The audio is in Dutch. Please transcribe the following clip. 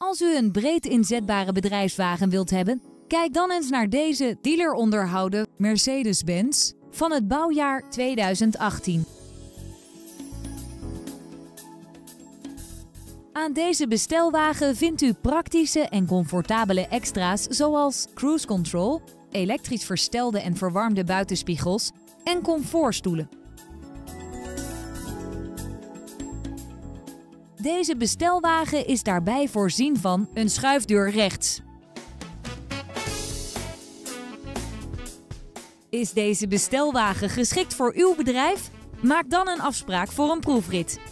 Als u een breed inzetbare bedrijfswagen wilt hebben, kijk dan eens naar deze dealeronderhouden Mercedes-Benz van het bouwjaar 2018. Aan deze bestelwagen vindt u praktische en comfortabele extra's zoals cruise control, elektrisch verstelde en verwarmde buitenspiegels en comfortstoelen. Deze bestelwagen is daarbij voorzien van een schuifdeur rechts. Is deze bestelwagen geschikt voor uw bedrijf? Maak dan een afspraak voor een proefrit.